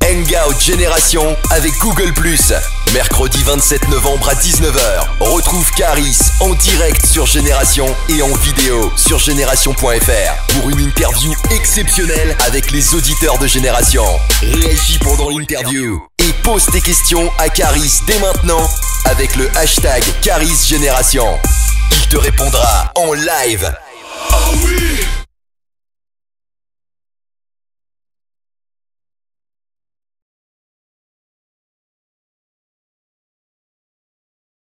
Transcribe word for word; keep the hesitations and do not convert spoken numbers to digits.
Hangout Génération avec Google plus. Mercredi vingt-sept novembre à dix-neuf heures. Retrouve Caris en direct sur Génération et en vidéo sur génération point f r pour une interview exceptionnelle avec les auditeurs de Génération. Réagis pendant l'interview et pose tes questions à Caris dès maintenant avec le hashtag Caris Génération. Il te répondra en live. Oh oui!